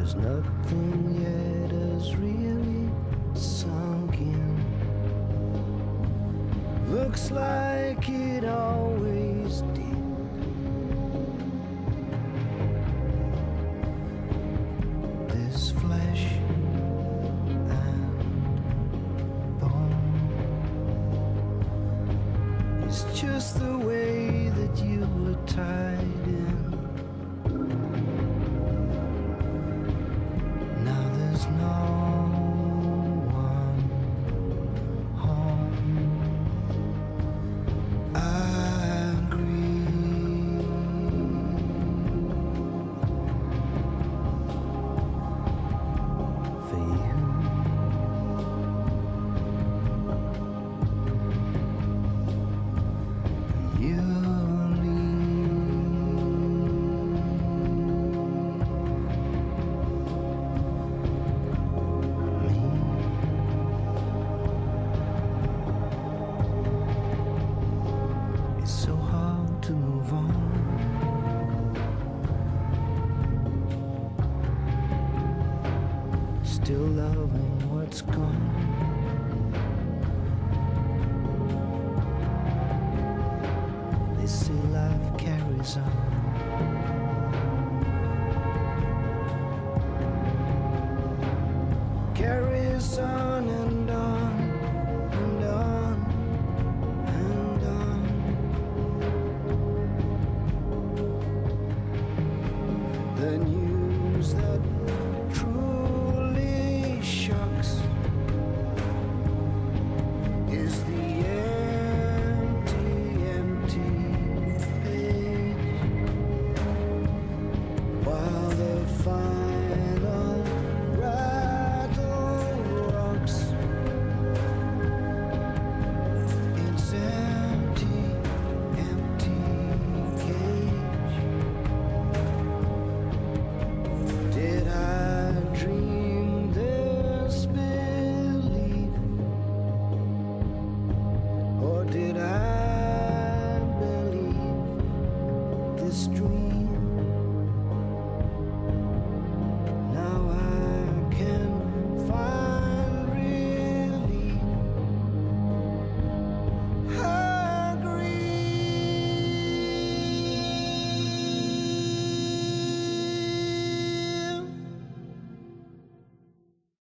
'cause nothing yet has really sunk in. Looks like it always did. This flesh and bone is just the way that you were tied in. Now there's no one home. I grieve for you. You to move on. Still loving what's gone. They say life carries on. Carries on and on and on and on. The news that truly shocks is the empty, empty page, while the final rattle rocks. It's empty, empty cage. Did I dream this belief, or did I